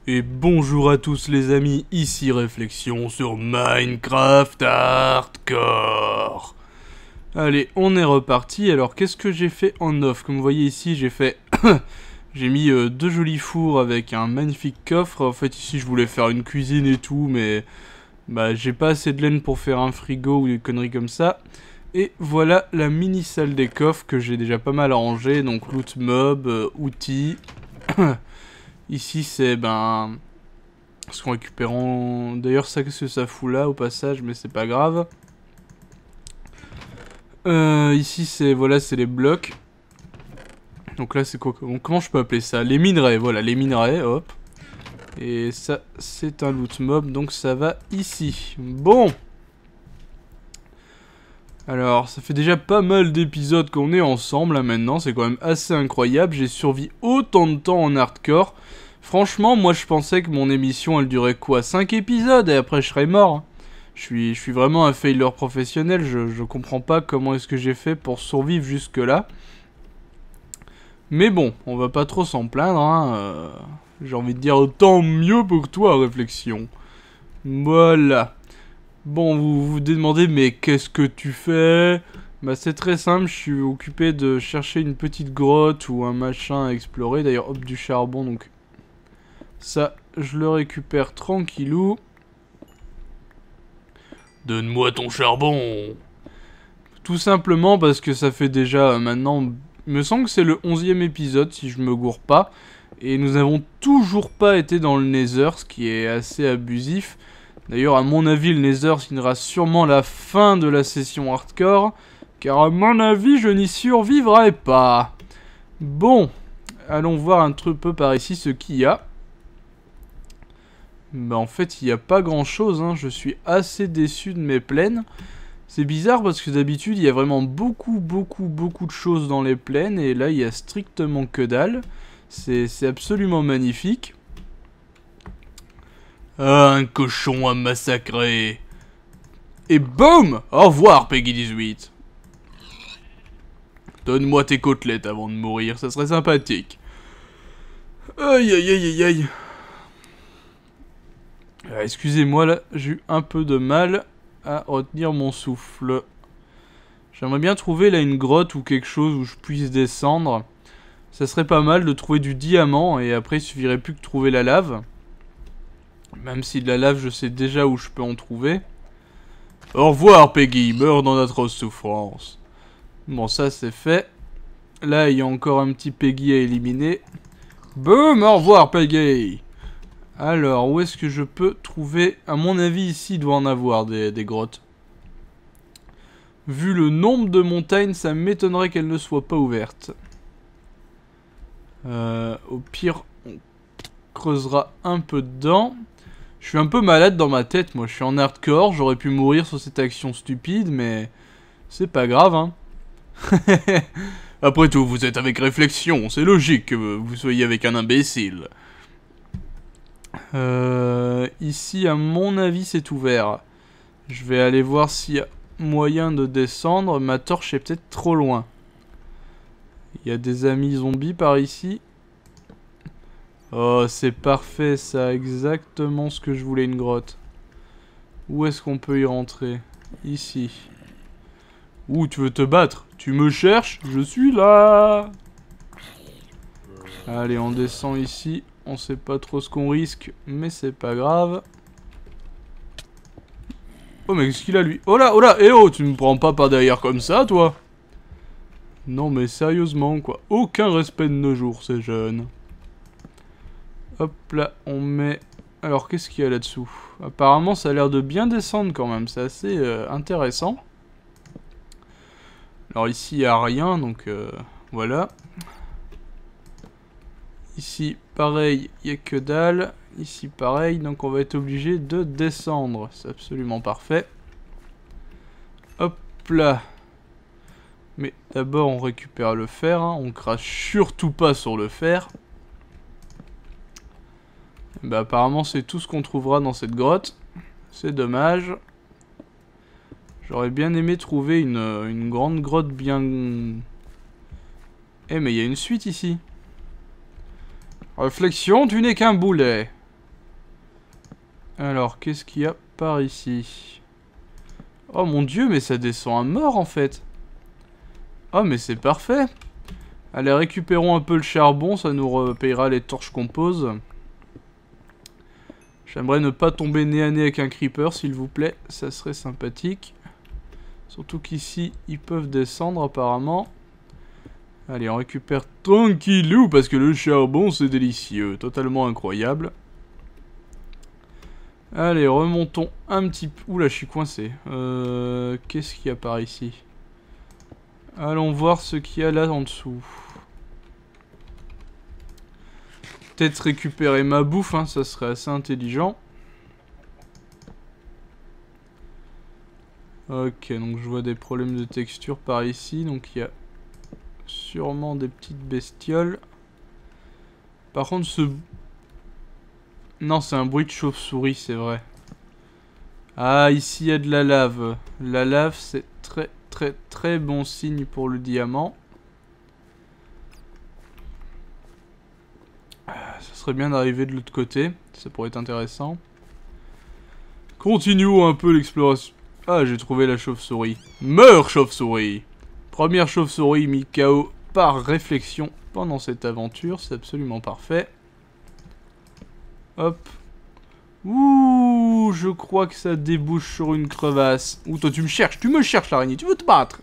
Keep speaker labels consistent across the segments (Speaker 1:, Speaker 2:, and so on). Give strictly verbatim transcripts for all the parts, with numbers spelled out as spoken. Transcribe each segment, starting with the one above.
Speaker 1: Et bonjour à tous les amis, ici Réflexion sur Minecraft Hardcore. Allez, on est reparti. Alors qu'est-ce que j'ai fait en off? Comme vous voyez ici, j'ai fait... j'ai mis euh, deux jolis fours avec un magnifique coffre. En fait ici je voulais faire une cuisine et tout, mais... Bah j'ai pas assez de laine pour faire un frigo ou des conneries comme ça. Et voilà la mini salle des coffres que j'ai déjà pas mal arrangé. Donc loot mob, euh, outils... Ici c'est ben ce qu'on récupère en... D'ailleurs ça qu'est-ce que ça fout là au passage, mais c'est pas grave. Euh, ici c'est voilà c'est les blocs. Donc là c'est quoi? Comment je peux appeler ça? Les minerais, voilà les minerais, hop. Et ça c'est un loot mob, donc ça va ici. Bon. Alors ça fait déjà pas mal d'épisodes qu'on est ensemble là maintenant, c'est quand même assez incroyable. J'ai survécu autant de temps en hardcore. Franchement, moi je pensais que mon émission elle durait quoi, cinq épisodes et après je serais mort. Je suis, je suis vraiment un failure professionnel, je, je comprends pas comment est-ce que j'ai fait pour survivre jusque là. Mais bon, on va pas trop s'en plaindre, hein. Euh, j'ai envie de dire tant mieux pour toi, Réflexion. Voilà. Bon, vous vous demandez, mais qu'est-ce que tu fais? Bah c'est très simple, je suis occupé de chercher une petite grotte ou un machin à explorer. D'ailleurs, hop, du charbon, donc... Ça, je le récupère tranquillou. Donne-moi ton charbon. Tout simplement parce que ça fait déjà euh, maintenant... Il me semble que c'est le onzième épisode, si je me gourre pas. Et nous n'avons toujours pas été dans le Nether, ce qui est assez abusif. D'ailleurs, à mon avis, le Nether signera sûrement la fin de la session hardcore. Car à mon avis, je n'y survivrai pas. Bon, allons voir un truc peu par ici ce qu'il y a. Bah en fait il n'y a pas grand chose, hein. Je suis assez déçu de mes plaines. C'est bizarre parce que d'habitude il y a vraiment beaucoup beaucoup beaucoup de choses dans les plaines. Et là il y a strictement que dalle. C'est absolument magnifique. Ah, un cochon à massacrer. Et boum! Au revoir Peggy dix-huit. Donne-moi tes côtelettes avant de mourir, ça serait sympathique. Aïe aïe aïe aïe aïe. Euh, Excusez-moi là, j'ai eu un peu de mal à retenir mon souffle. J'aimerais bien trouver là une grotte ou quelque chose où je puisse descendre. Ça serait pas mal de trouver du diamant et après il suffirait plus que de trouver la lave. Même si de la lave je sais déjà où je peux en trouver. Au revoir Peggy, meurs dans d'atroces souffrances. Bon ça c'est fait. Là il y a encore un petit Peggy à éliminer. Boum, au revoir Peggy. Alors, où est-ce que je peux trouver... À mon avis, ici, il doit en avoir des, des grottes. Vu le nombre de montagnes, ça m'étonnerait qu'elles ne soient pas ouvertes. Euh, au pire, on creusera un peu dedans. Je suis un peu malade dans ma tête, moi. Je suis en hardcore, j'aurais pu mourir sur cette action stupide, mais... C'est pas grave, hein. Après tout, vous êtes avec Réflexion, c'est logique que vous soyez avec un imbécile. Euh, ici, à mon avis, c'est ouvert. Je vais aller voir s'il y a moyen de descendre. Ma torche est peut-être trop loin. Il y a des amis zombies par ici. Oh, c'est parfait, ça. Exactement ce que je voulais, une grotte. Où est-ce qu'on peut y rentrer? Ici. Ouh, tu veux te battre? Tu me cherches? Je suis là. Allez, on descend ici. On sait pas trop ce qu'on risque, mais c'est pas grave. Oh mais qu'est-ce qu'il a lui? Oh là, oh là, eh oh, tu me prends pas par derrière comme ça, toi? Non mais sérieusement, quoi. Aucun respect de nos jours, ces jeunes. Hop là, on met... Alors, qu'est-ce qu'il y a là-dessous? Apparemment, ça a l'air de bien descendre quand même. C'est assez euh, intéressant. Alors ici, il n'y a rien, donc euh, voilà. Ici, pareil, il n'y a que dalle. Ici, pareil, donc on va être obligé de descendre. C'est absolument parfait. Hop là. Mais d'abord, on récupère le fer. Hein. On crache surtout pas sur le fer. Bah, apparemment, c'est tout ce qu'on trouvera dans cette grotte. C'est dommage. J'aurais bien aimé trouver une, une grande grotte bien... Eh, mais il y a une suite ici. Réflexion, tu n'es qu'un boulet. Alors, qu'est-ce qu'il y a par ici? Oh mon dieu, mais ça descend à mort en fait. Oh, mais c'est parfait. Allez, récupérons un peu le charbon, ça nous repayera les torches qu'on pose. J'aimerais ne pas tomber nez à nez avec un creeper, s'il vous plaît. Ça serait sympathique. Surtout qu'ici, ils peuvent descendre apparemment. Allez, on récupère tranquillou, parce que le charbon, c'est délicieux. Totalement incroyable. Allez, remontons un petit peu. Oula, je suis coincé. Euh, Qu'est-ce qu'il y a par ici? Allons voir ce qu'il y a là en dessous. Peut-être récupérer ma bouffe, hein, ça serait assez intelligent. Ok, donc je vois des problèmes de texture par ici. Donc il y a sûrement des petites bestioles. Par contre, ce... Non, c'est un bruit de chauve-souris, c'est vrai. Ah, ici il y a de la lave. La lave, c'est très très très bon signe pour le diamant. Ça serait bien d'arriver de l'autre côté. Ça pourrait être intéressant. Continuons un peu l'exploration. Ah, j'ai trouvé la chauve-souris. Meurs, chauve-souris! Première chauve-souris mise K O par réflexion pendant cette aventure. C'est absolument parfait. Hop. Ouh, je crois que ça débouche sur une crevasse. Ouh, toi tu me cherches, tu me cherches l'araignée, tu veux te battre?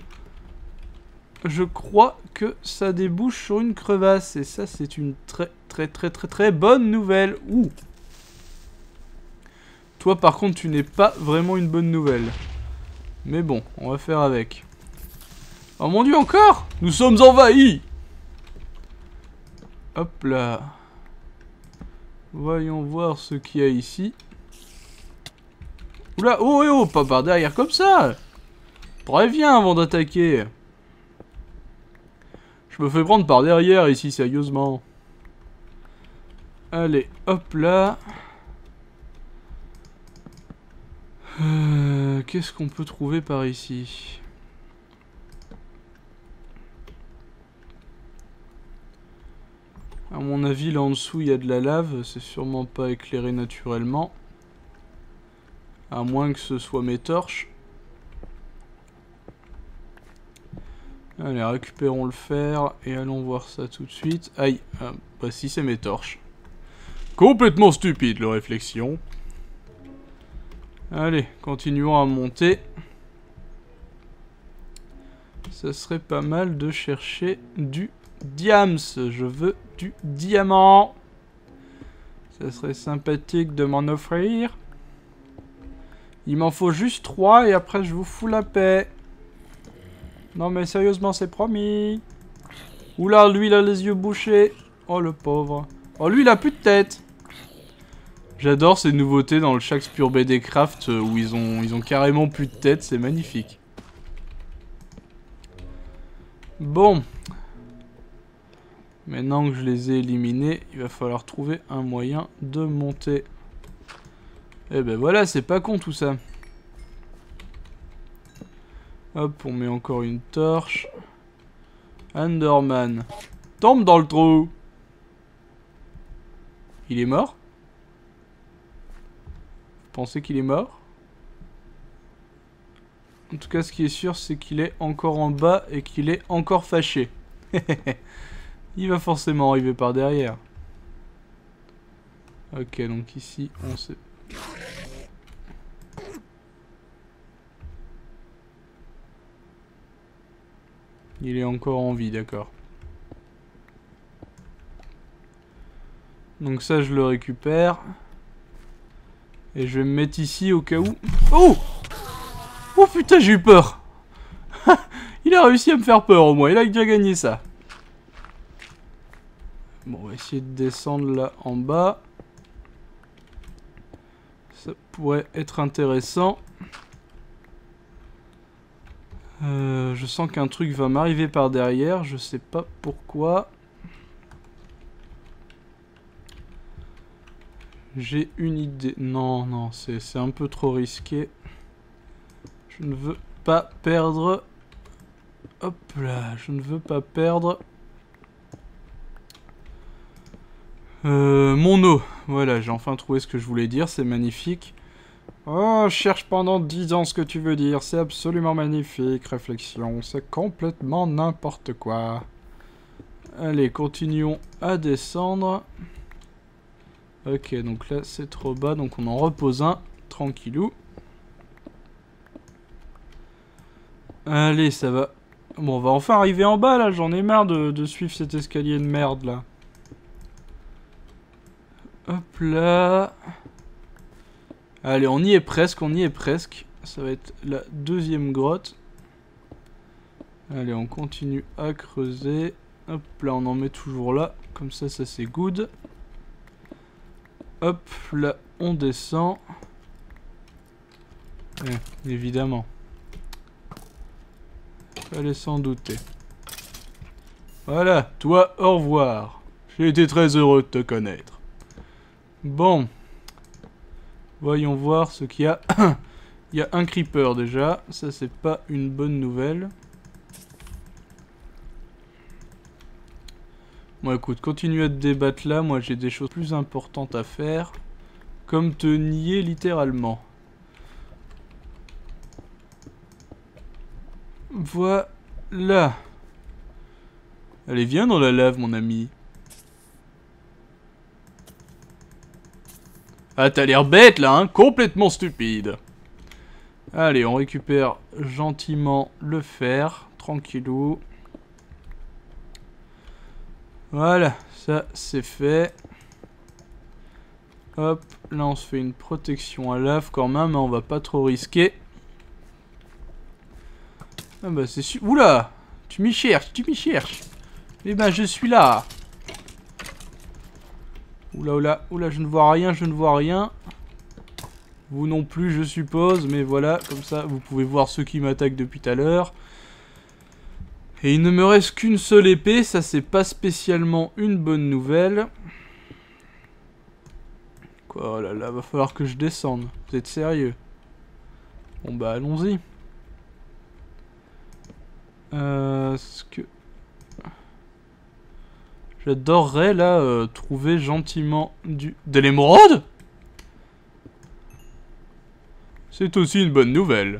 Speaker 1: Je crois que ça débouche sur une crevasse. Et ça, c'est une très très très très très bonne nouvelle. Ouh. Toi, par contre, tu n'es pas vraiment une bonne nouvelle. Mais bon, on va faire avec. Oh mon dieu, encore? Nous sommes envahis! Hop là. Voyons voir ce qu'il y a ici. Oula, oh, oh, oh, pas par derrière comme ça! Préviens avant d'attaquer. Je me fais prendre par derrière ici, sérieusement. Allez, hop là. Euh, Qu'est-ce qu'on peut trouver par ici? À mon avis, là en dessous, il y a de la lave. C'est sûrement pas éclairé naturellement. À moins que ce soit mes torches. Allez, récupérons le fer et allons voir ça tout de suite. Aïe, ah, bah si, c'est mes torches. Complètement stupide, la réflexion. Allez, continuons à monter. Ça serait pas mal de chercher du diams. Je veux du diamant. Ça serait sympathique de m'en offrir. Il m'en faut juste trois et après je vous fous la paix. Non mais sérieusement, c'est promis. Oula, lui il a les yeux bouchés. Oh le pauvre. Oh lui il a plus de tête. J'adore ces nouveautés dans le Shakespeare B D Craft où ils ont, ils ont carrément plus de tête, c'est magnifique. Bon. Maintenant que je les ai éliminés, il va falloir trouver un moyen de monter. Et ben voilà, c'est pas con tout ça. Hop, on met encore une torche. Enderman. Tombe dans le trou. Il est mort? Vous pensez qu'il est mort? En tout cas, ce qui est sûr, c'est qu'il est encore en bas et qu'il est encore fâché. Il va forcément arriver par derrière. Ok, donc ici, on sait... Il est encore en vie, d'accord. Donc ça, je le récupère. Et je vais me mettre ici au cas où... Oh! Oh putain, j'ai eu peur. Il a réussi à me faire peur au moins, il a déjà gagné ça. Bon, on va essayer de descendre là en bas. Ça pourrait être intéressant. Euh, je sens qu'un truc va m'arriver par derrière, je sais pas pourquoi. J'ai une idée. Non, non, c'est un peu trop risqué. Je ne veux pas perdre. Hop là, je ne veux pas perdre. Euh, mon eau. Voilà, j'ai enfin trouvé ce que je voulais dire, c'est magnifique. Oh, cherche pendant dix ans ce que tu veux dire, c'est absolument magnifique, réflexion, c'est complètement n'importe quoi. Allez, continuons à descendre. Ok, donc là c'est trop bas, donc on en repose un, tranquillou. Allez, ça va. Bon, on va enfin arriver en bas là, j'en ai marre de, de suivre cet escalier de merde là. Hop là. Allez, on y est presque, on y est presque. Ça va être la deuxième grotte. Allez, on continue à creuser. Hop là, on en met toujours là. Comme ça, ça c'est good. Hop là, on descend. Eh, évidemment. Fallait s'en douter. Voilà, toi, au revoir. J'ai été très heureux de te connaître. Bon. Voyons voir ce qu'il y a. Il y a un creeper déjà. Ça, c'est pas une bonne nouvelle. Bon, écoute, continue à te débattre là. Moi, j'ai des choses plus importantes à faire. Comme te nier littéralement. Voilà. Allez, viens dans la lave, mon ami. Ah, t'as l'air bête, là, hein? Complètement stupide. Allez, on récupère gentiment le fer. Tranquillou. Voilà, ça, c'est fait. Hop, là, on se fait une protection à lave quand même, mais on va pas trop risquer. Ah bah, c'est sûr. Oula! Tu m'y cherches, tu m'y cherches. Eh ben, je suis là. Oula, oula, oula, je ne vois rien, je ne vois rien. Vous non plus, je suppose, mais voilà, comme ça, vous pouvez voir ceux qui m'attaquent depuis tout à l'heure. Et il ne me reste qu'une seule épée, ça c'est pas spécialement une bonne nouvelle. Quoi, oh là là, va falloir que je descende. Vous êtes sérieux? Bon bah, allons-y. Euh, ce que... J'adorerais, là, euh, trouver gentiment du... De l'émeraude? C'est aussi une bonne nouvelle.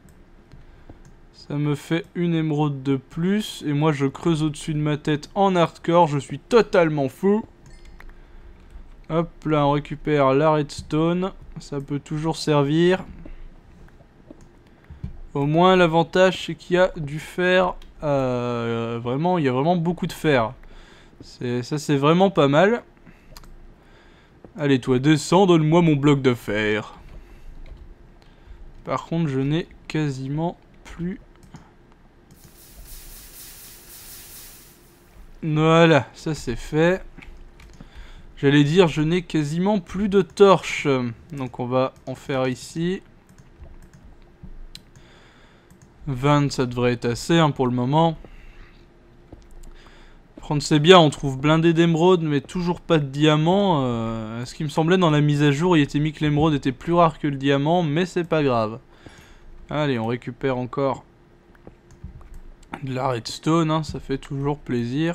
Speaker 1: Ça me fait une émeraude de plus. Et moi, je creuse au-dessus de ma tête en hardcore. Je suis totalement fou. Hop, là, on récupère la redstone. Ça peut toujours servir. Au moins, l'avantage, c'est qu'il y a du fer. Euh, vraiment, il y a vraiment beaucoup de fer. Ça, c'est vraiment pas mal. Allez, toi, descends, donne-moi mon bloc de fer. Par contre, je n'ai quasiment plus... Voilà, ça c'est fait. J'allais dire, je n'ai quasiment plus de torches. Donc on va en faire ici. vingt, ça devrait être assez hein, pour le moment. Par contre, c'est bien, on trouve blindé d'émeraude, mais toujours pas de diamant. Euh, ce qui me semblait dans la mise à jour, il était mis que l'émeraude était plus rare que le diamant, mais c'est pas grave. Allez, on récupère encore de la redstone, hein, ça fait toujours plaisir.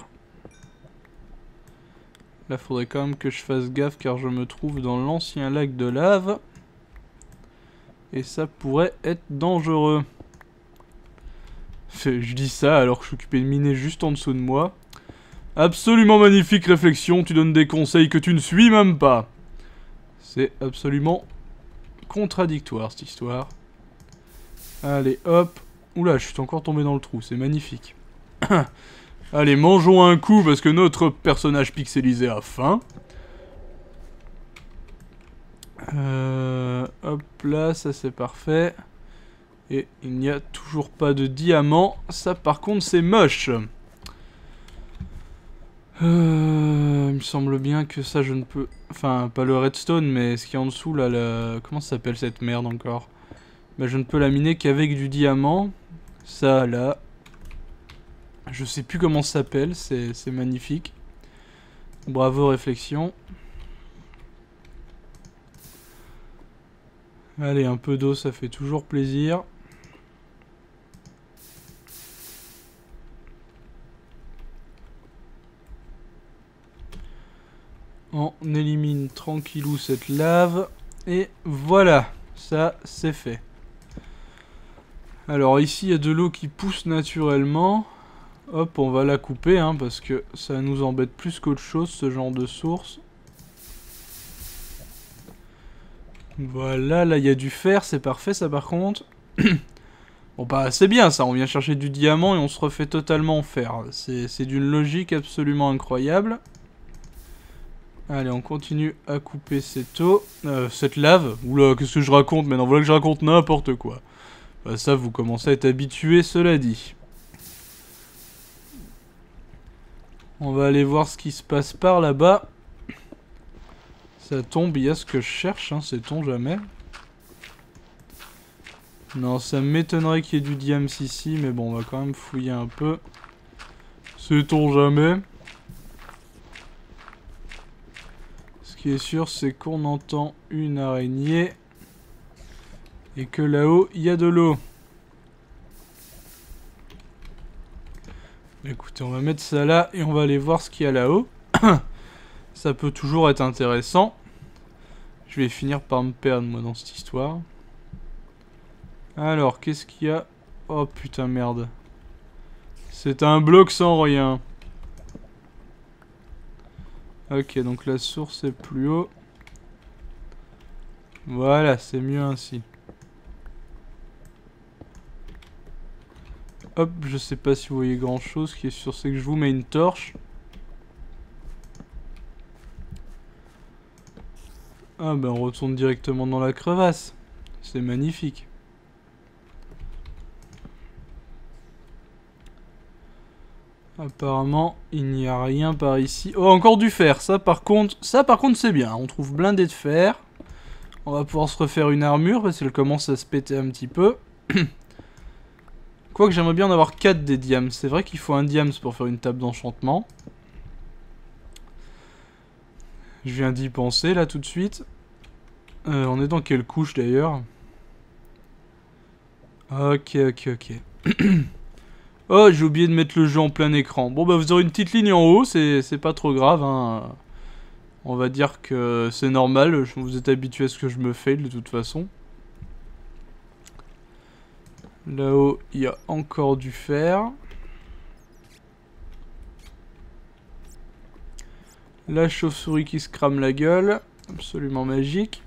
Speaker 1: Là, faudrait quand même que je fasse gaffe car je me trouve dans l'ancien lac de lave. Et ça pourrait être dangereux. Je dis ça alors que je suis occupé de miner juste en dessous de moi. Absolument magnifique réflexion, tu donnes des conseils que tu ne suis même pas. C'est absolument contradictoire cette histoire. Allez, hop. Oula, je suis encore tombé dans le trou, c'est magnifique. Allez, mangeons un coup parce que notre personnage pixelisé a faim. Euh, hop là, ça c'est parfait. Et il n'y a toujours pas de diamant. Ça par contre c'est moche. Euh, il me semble bien que ça je ne peux... Enfin, pas le redstone, mais ce qui est en dessous là, la... Comment ça s'appelle cette merde encore? Bah, je ne peux la miner qu'avec du diamant. Ça là... Je sais plus comment ça s'appelle, c'est magnifique. Bravo réflexion. Allez, un peu d'eau, ça fait toujours plaisir. On élimine tranquillou cette lave. Et voilà, ça c'est fait. Alors ici il y a de l'eau qui pousse naturellement. Hop, on va la couper hein, parce que ça nous embête plus qu'autre chose ce genre de source. Voilà, là il y a du fer, c'est parfait ça par contre. Bon bah c'est bien ça, on vient chercher du diamant et on se refait totalement en fer. C'est d'une logique absolument incroyable. Allez, on continue à couper cette eau, euh, cette lave. Oula, qu'est-ce que je raconte maintenant? Voilà que je raconte n'importe quoi. Bah ça, vous commencez à être habitué, cela dit. On va aller voir ce qui se passe par là-bas. Ça tombe, il y a ce que je cherche, hein, sait-on jamais. Non, ça m'étonnerait qu'il y ait du diams ici, mais bon, on va quand même fouiller un peu. Sait-on jamais. Ce qui est sûr, c'est qu'on entend une araignée. Et que là-haut, il y a de l'eau. Écoutez, on va mettre ça là et on va aller voir ce qu'il y a là-haut. Ça peut toujours être intéressant. Je vais finir par me perdre, moi, dans cette histoire. Alors, qu'est-ce qu'il y a? Oh, putain, merde. C'est un bloc sans rien. Ok, donc la source est plus haut. Voilà, c'est mieux ainsi. Hop, je sais pas si vous voyez grand chose. Ce qui est sûr, c'est que je vous mets une torche. Ah ben on retourne directement dans la crevasse. C'est magnifique. Apparemment, il n'y a rien par ici. Oh, encore du fer. Ça par contre, ça par contre c'est bien. On trouve blindé de fer. On va pouvoir se refaire une armure parce qu'elle commence à se péter un petit peu. Quoique j'aimerais bien en avoir quatre des diams. C'est vrai qu'il faut un diams pour faire une table d'enchantement. Je viens d'y penser là tout de suite. Euh, on est dans quelle couche d'ailleurs? Ok, ok, ok. Oh, j'ai oublié de mettre le jeu en plein écran. Bon bah vous aurez une petite ligne en haut, c'est pas trop grave. Hein. On va dire que c'est normal, vous êtes habitué à ce que je me fais de toute façon. Là-haut, il y a encore du fer. La chauve-souris qui se crame la gueule. Absolument magique.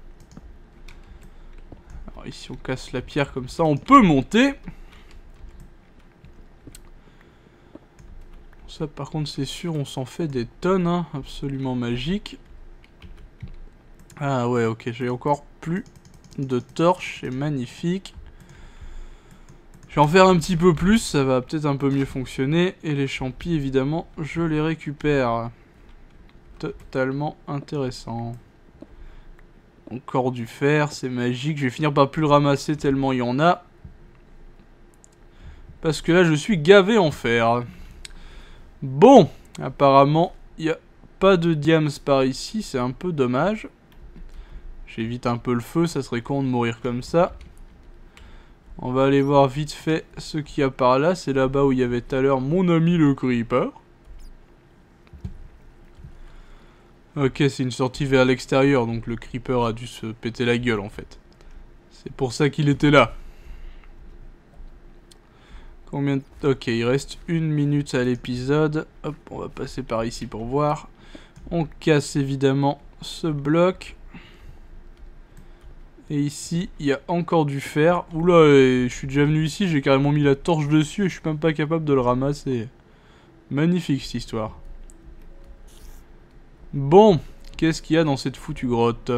Speaker 1: Alors ici, on casse la pierre comme ça. On peut monter. Ça, par contre, c'est sûr, on s'en fait des tonnes. Hein. Absolument magique. Ah ouais, ok. J'ai encore plus de torches. C'est magnifique. Je vais en faire un petit peu plus, ça va peut-être un peu mieux fonctionner. Et les champis, évidemment, je les récupère. Totalement intéressant. Encore du fer, c'est magique. Je vais finir par plus le ramasser tellement il y en a. Parce que là, je suis gavé en fer. Bon, apparemment, il n'y a pas de diams par ici. C'est un peu dommage. J'évite un peu le feu, ça serait con de mourir comme ça. On va aller voir vite fait ce qu'il y a par là. C'est là-bas où il y avait tout à l'heure mon ami le creeper. Ok, c'est une sortie vers l'extérieur, donc le creeper a dû se péter la gueule en fait. C'est pour ça qu'il était là. Combien de... Ok, il reste une minute à l'épisode. Hop, on va passer par ici pour voir. On casse évidemment ce bloc. Et ici, il y a encore du fer. Oula, je suis déjà venu ici, j'ai carrément mis la torche dessus et je suis même pas capable de le ramasser. Magnifique cette histoire. Bon, qu'est-ce qu'il y a dans cette foutue grotte?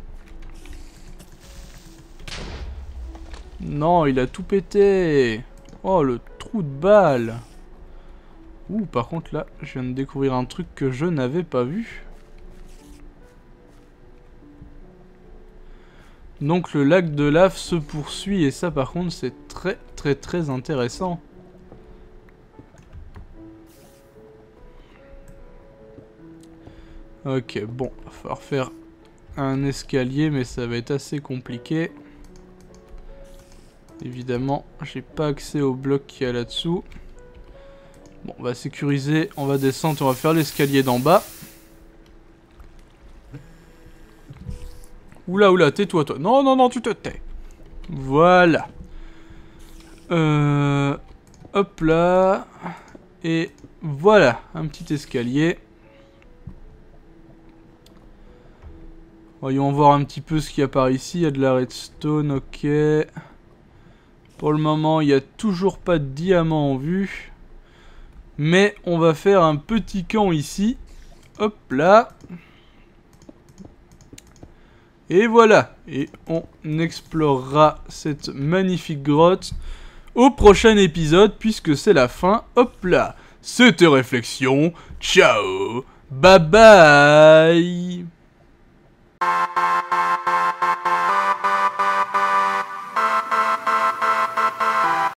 Speaker 1: Non, il a tout pété. Oh, le trou de balle. Ouh, par contre là, je viens de découvrir un truc que je n'avais pas vu. Donc le lac de lave se poursuit et ça par contre c'est très très très intéressant. Ok, bon, il va falloir faire un escalier mais ça va être assez compliqué. Évidemment, j'ai pas accès au bloc qu'il y a là-dessous. Bon, on va sécuriser, on va descendre, on va faire l'escalier d'en bas. Oula, oula, tais-toi, toi. Non, non, non, tu te tais. Voilà. Euh... Hop là. Et voilà, un petit escalier. Voyons voir un petit peu ce qu'il y a par ici. Il y a de la redstone, ok. Pour le moment, il n'y a toujours pas de diamant en vue. Mais on va faire un petit camp ici. Hop là. Et voilà. Et on explorera cette magnifique grotte au prochain épisode, puisque c'est la fin. Hop là. C'était Réflexion. Ciao. Bye bye.